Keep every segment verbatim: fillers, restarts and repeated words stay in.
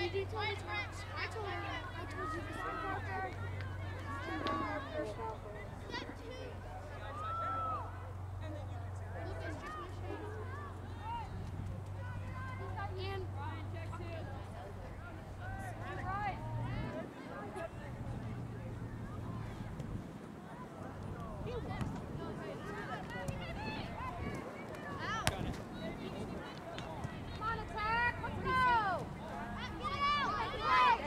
Did you tell the Tax? I told her. I told you this before. And then our first half. Lucas just missed and Ryan checks in. Ryan. Come on, attack! Let's go! Get out! Get out!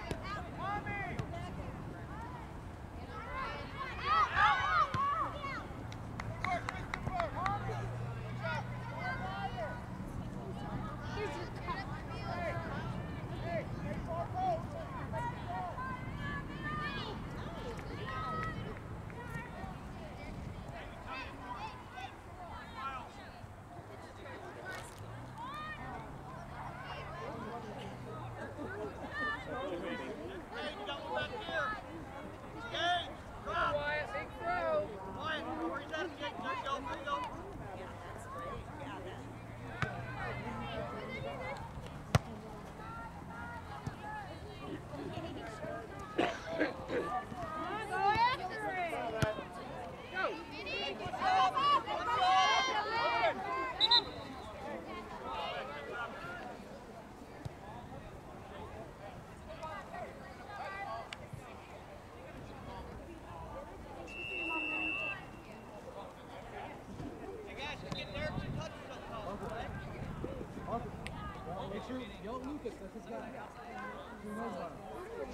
Yo, Lucas, that's his guy. Who knows about him?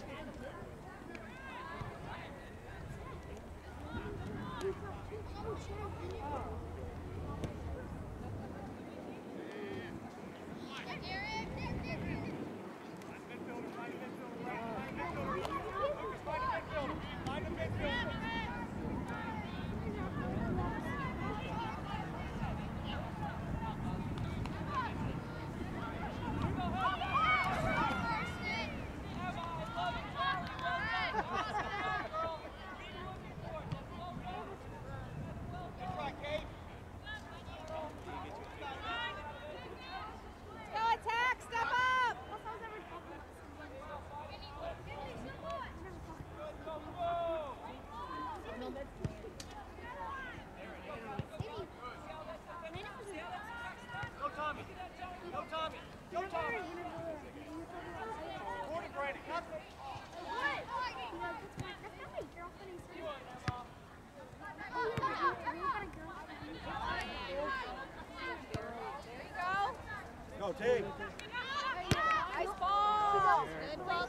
Go, team. Nice ball. Good ball.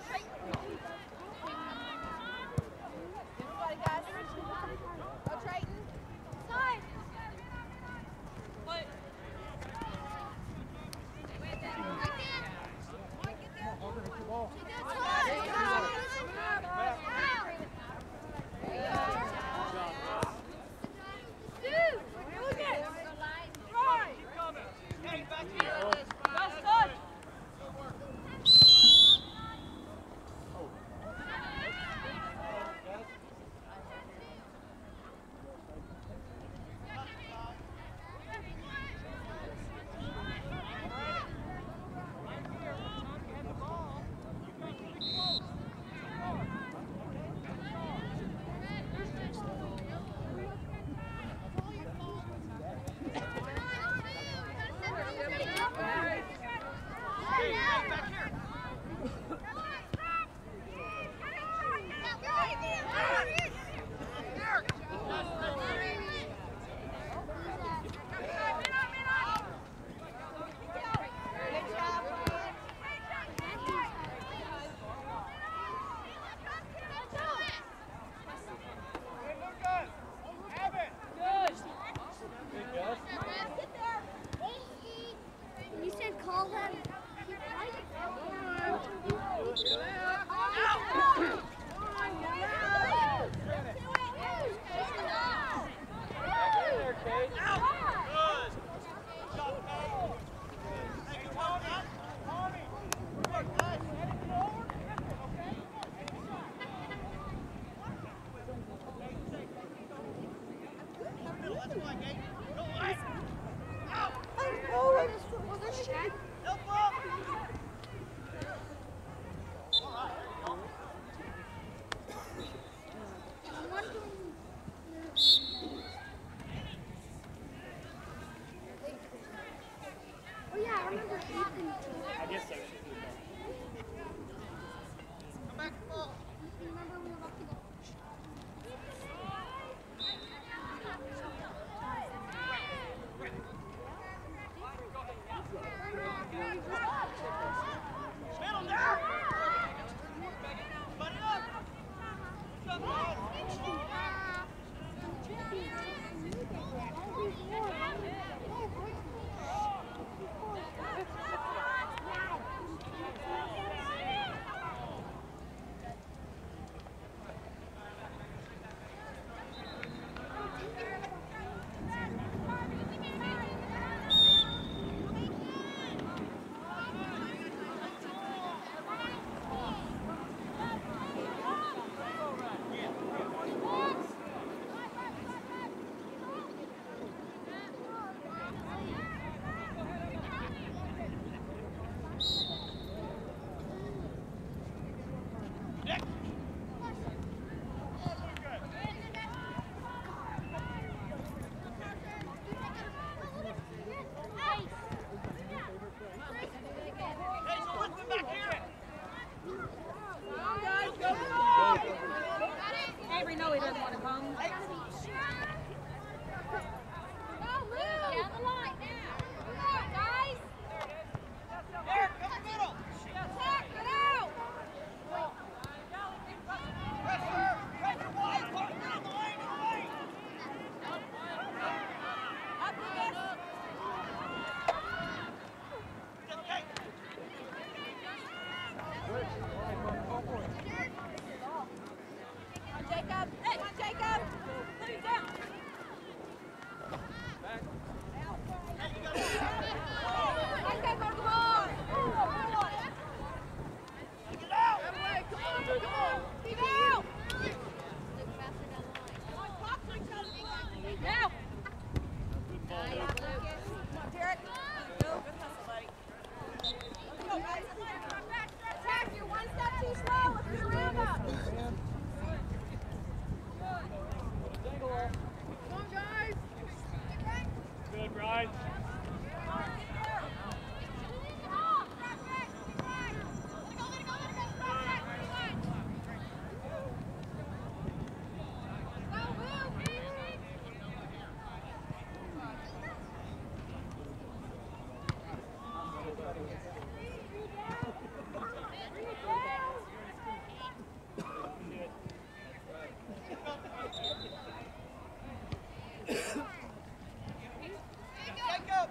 Everybody, guys. Go, Triton. Side. What? Right there. Get there. Over, hit the ball. Dude, look at it. Right. Hey, back here. That's good. You said call them. Out! Down the line now. Come on, guys. Derek, come in the middle. Attack, get out. Pressure, pressure wide, partner in the lane, in the lane. Up, Lucas. Okay. Come on, Jacob. Come on, Jacob. Put him down. Let's go, come on. Get out. Come on, come on. Keep out. Now. Come on, Derek. Go, good hustle, buddy. Let's go, guys. Attack, you're one step too slow. Let's get around up. Come on, guys. Good, Brian. Jacob.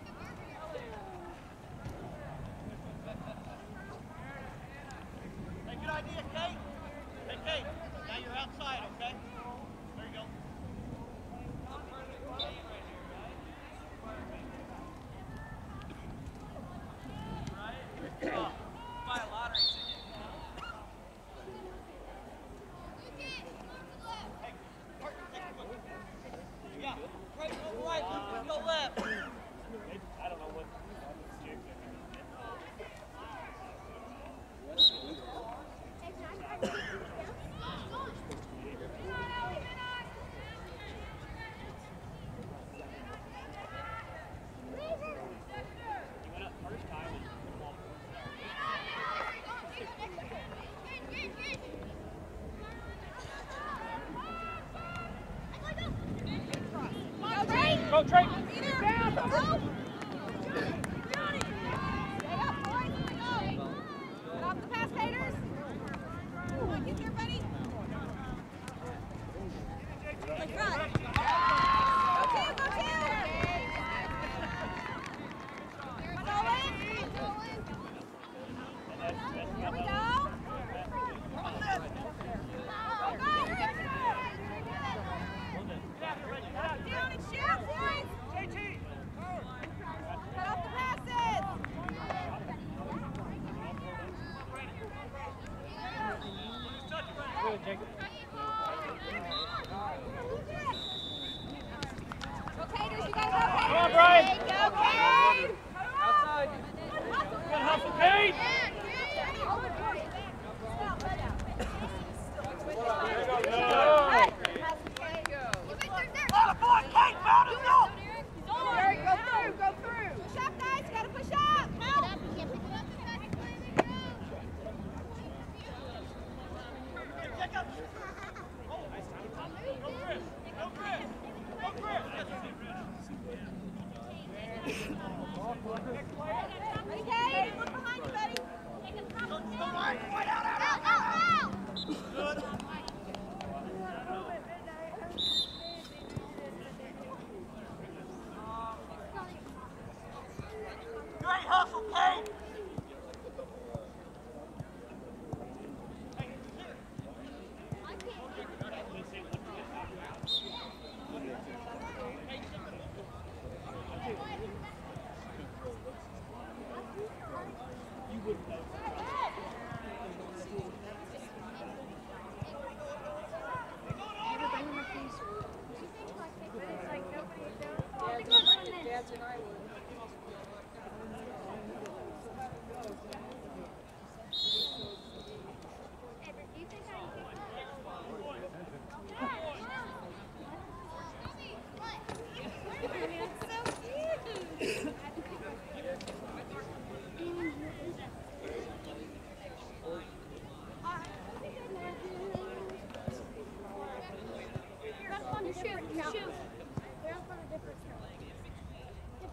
Hey, good idea, Kate. Hey, Kate. Now you're outside, okay? There you go. Buy a lottery ticket. Hey, partner, take a look. Yeah, right, go right, go left. I don't know what. He went up first time and put him on Go, Trey! Go, Trey! Get down! Go! Johnny! Stay up, boys! Go! Get off the pass, haters! Come on, get there, buddy! Let's run! Go, Tim! Go, Tim! Come on, Owen! Here we go! Go, guys! Down and shoot, boys! Cut off the passes! Good, Jacob. Go,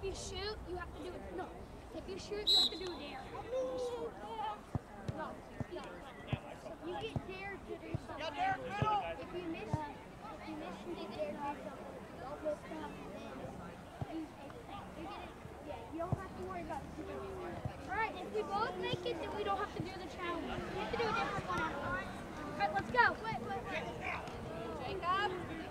you shoot, you have to do it. No. If you shoot, you have to do a dare. No. Yeah. So you get dared to do something. Yeah, Derek, middle. If you miss, if you miss, you get dared to do something. You'll stop and then you, you get it. Yeah, you don't have to worry about it. All right, if we both make it, then we don't have to do the challenge. We have to do a different one after. All right, let's go. Wait, wait, wait. Jacob.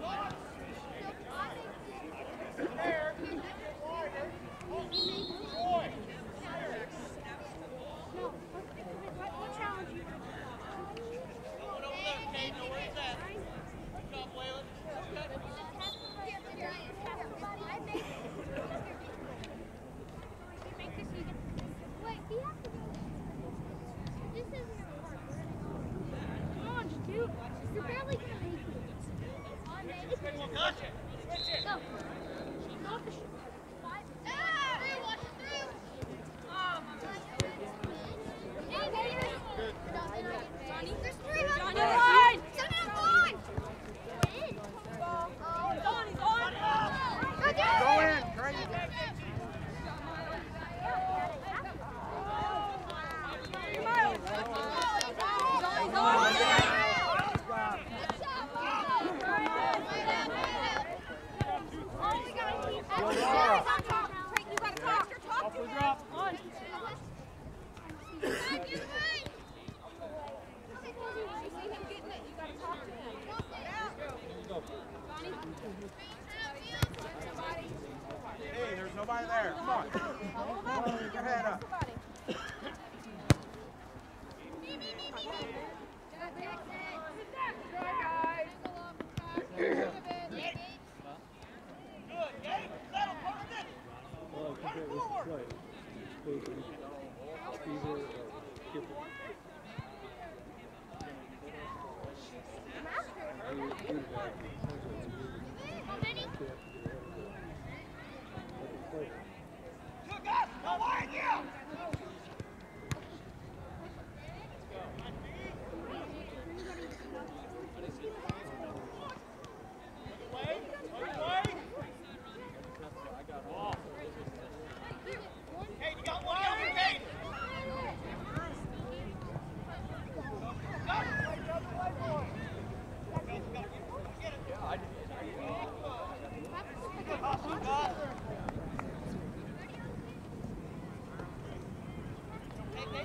No, what, what, what challenge you want? Going over there, Kate. Know where he's at. Good job, Waylon. Wait, we have to go. This isn't gonna work. Come on, just do it. You're barely gonna make it. On, baby. Gotcha. Switch it. Go. Go with the shoot. Five. Through, watch it through. Hey, baby. Johnny, there's three on Johnny, the line. line. Johnny, on the line. Win. Oh, he's on, he's on. Go, get it. Go in, crazy. Three miles. Johnny's on. You gotta talk. Talk to him. On. You see him getting it, you gotta talk to him. Johnny. Somebody. Hey, there's nobody there. Come on. Keep your head up. Somebody. Good. Kate, settle. Post it. Run it forward. Good, guys. Go wide, yeah. Way, way. Kate, you got one over, Kate. Got it. Get it. Awesome, guys. Hey, Kate.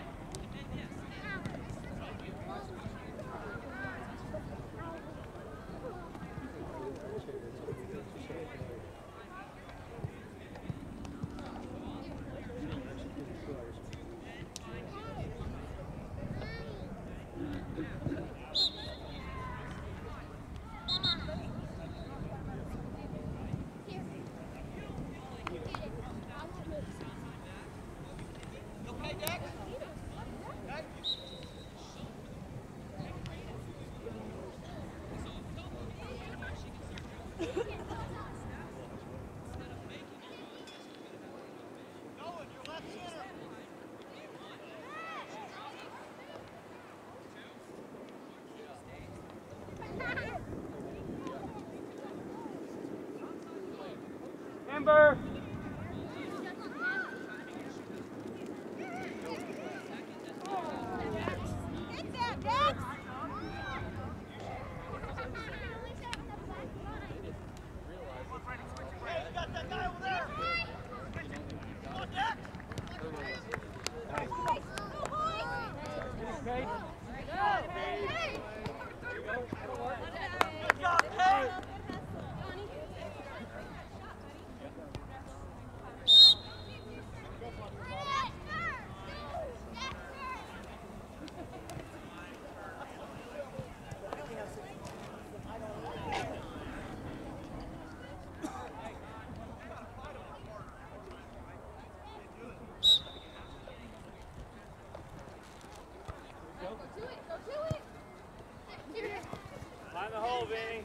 Okay, Dex? Okay. Going, your left center. Amber. Get that, Dex. Hey, you got that guy over there. Come on, Dex. Good job, Kate. Find the hole, Vinny.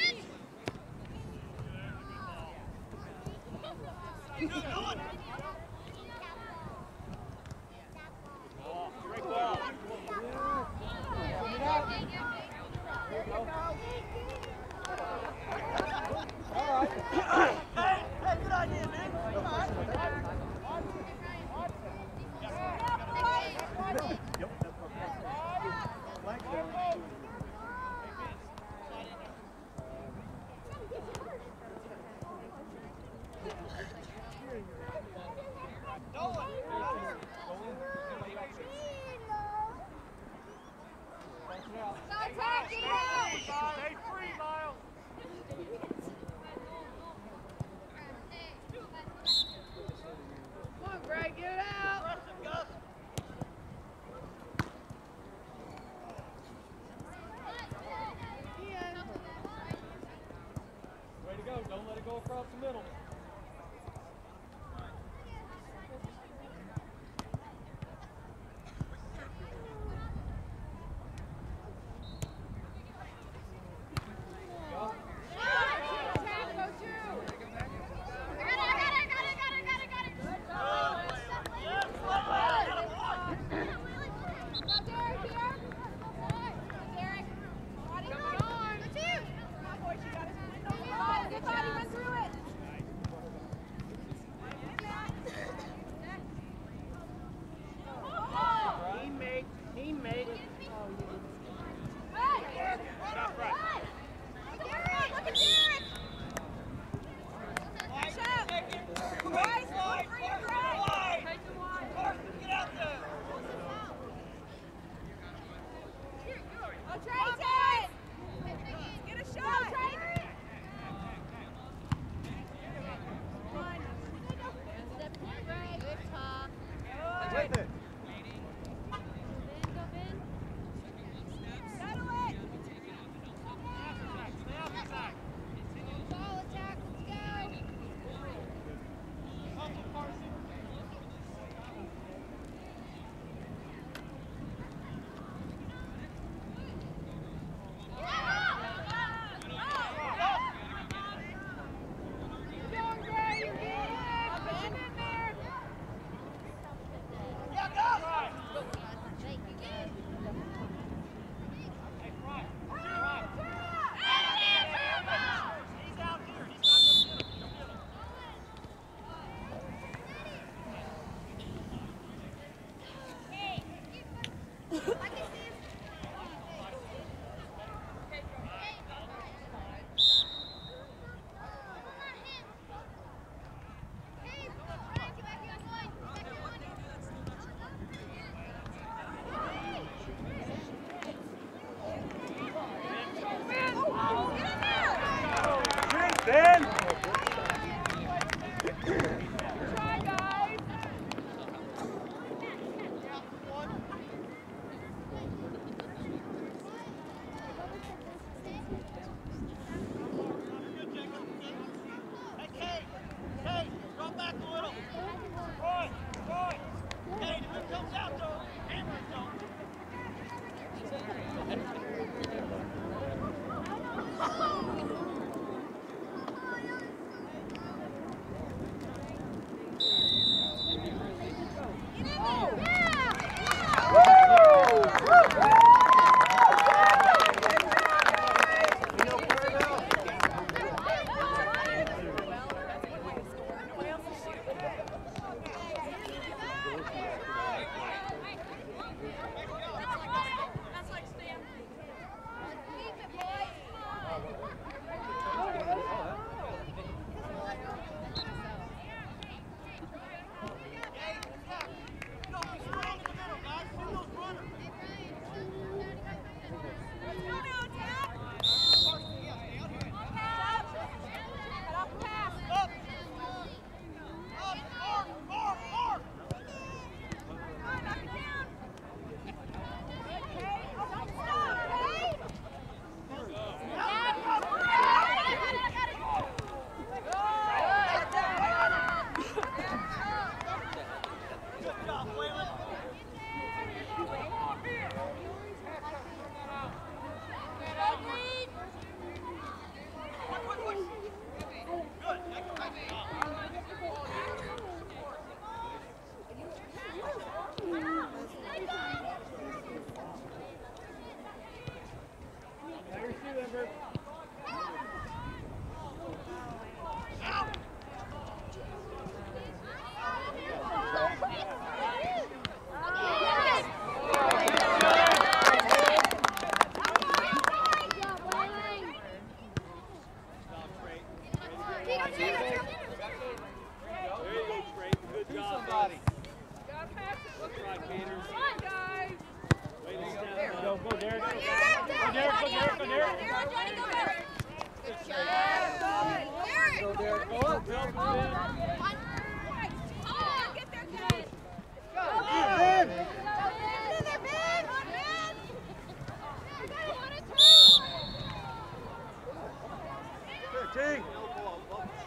Good, going. across the middle.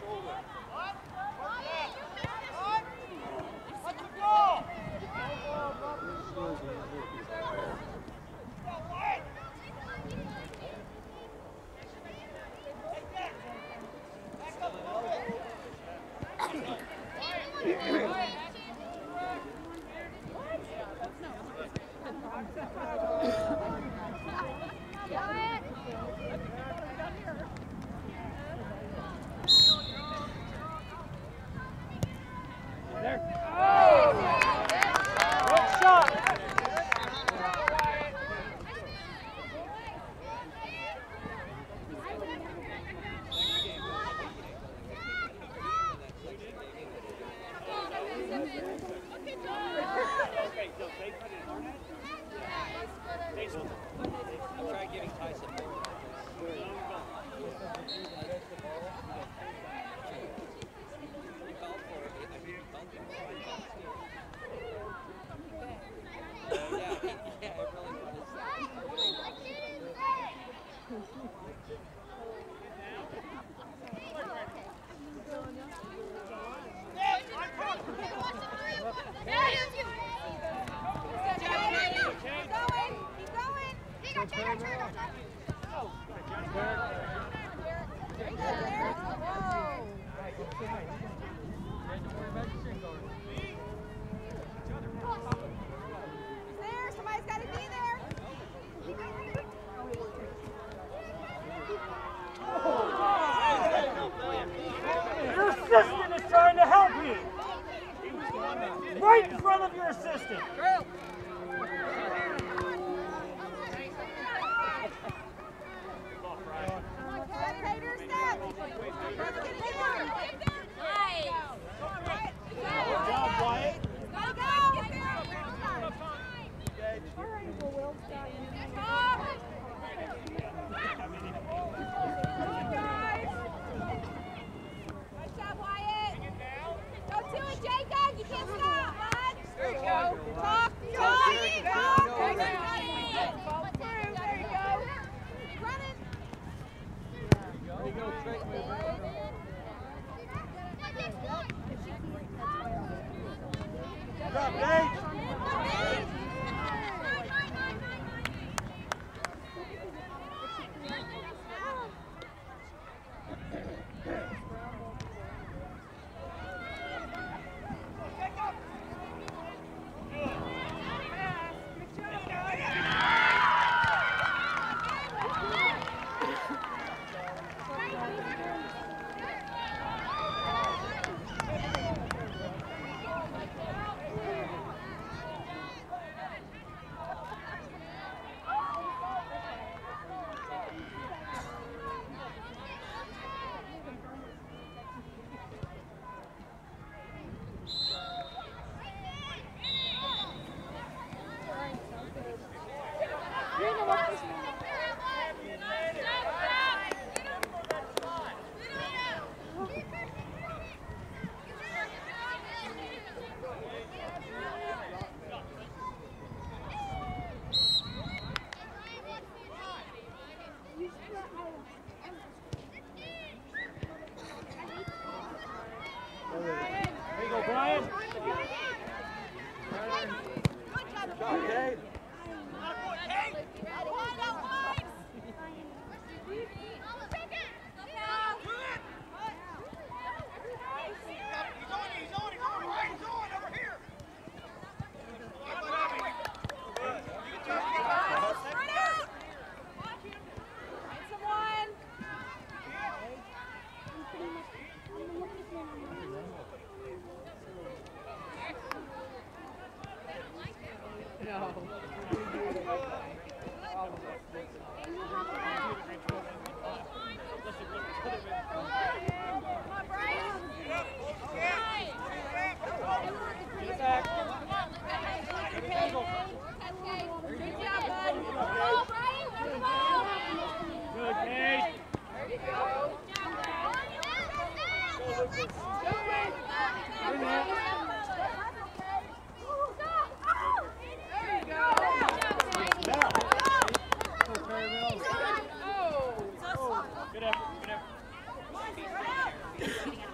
Good effort, good effort.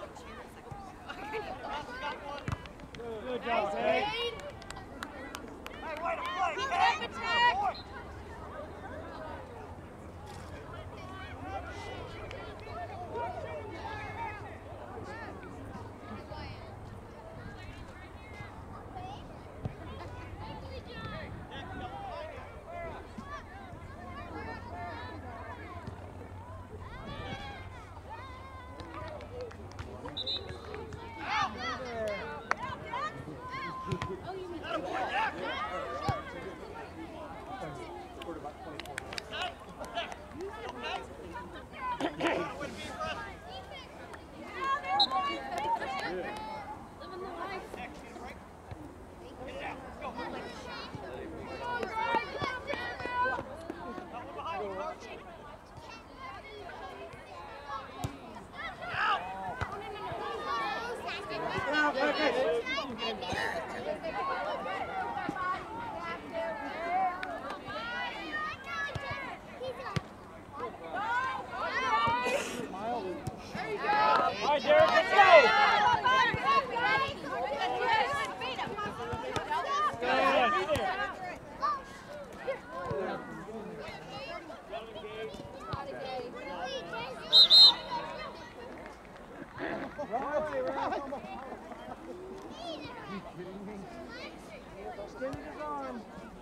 Extended his arm.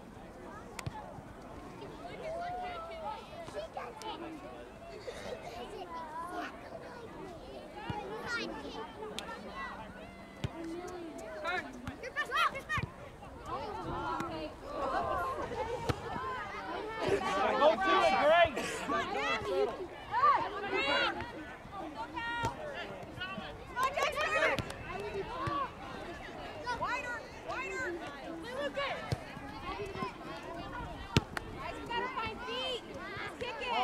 Go to it, Grace. Wider, wider. Lucas. Guys, we gotta find feet. Just kick it.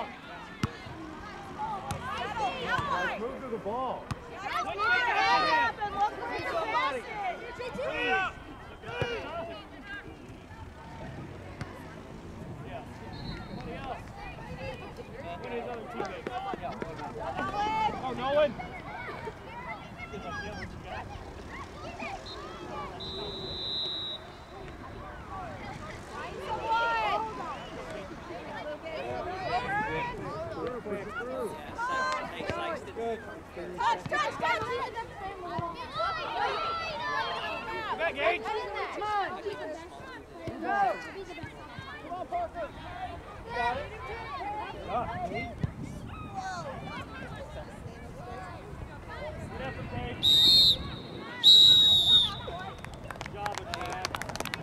Guys, move to the ball. That's what happened. Look where you passed it. Hurry up. Yeah. Somebody else. One of his other teammates. Oh, Nolan. Good luck, yeah, what you got? Touch, touch, touch! Come back, Gage. Come on! Go! Come on, Parker! Got it? Ah, Gage.